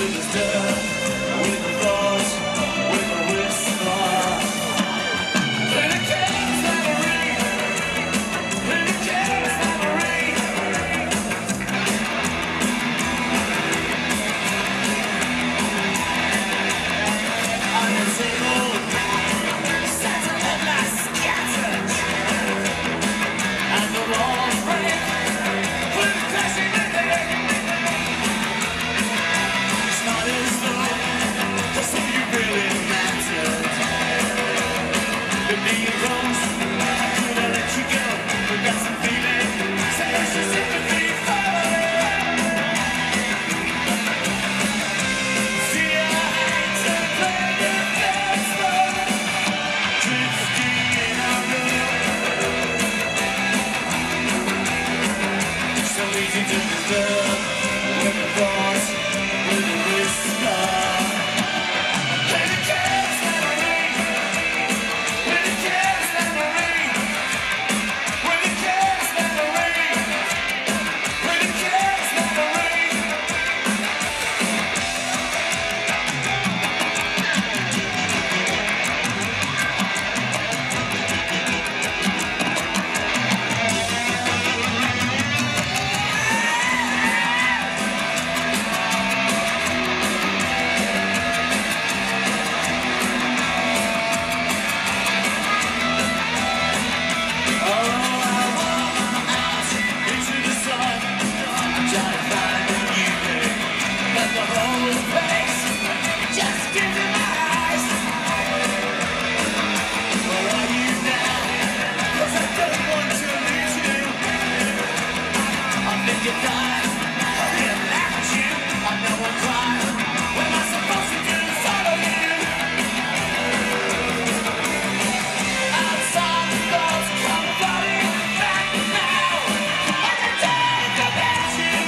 disturb with the thoughts, with a whisper. When it comes memory, when it comes memory. On the table, sentiment lies scattered, and the walls break with crashing in the air. It's not as though some you really mattered. The being comes, I couldn't let you go. We got some feeling, say it's your sympathy. See, I hate to play the dance floor, drifting in our room. So easy to disturb with the thoughts, with a whisper. When it comes memory, when it comes memory, when it comes memory, when it comes memory.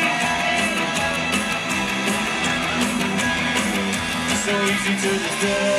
So easy to disturb.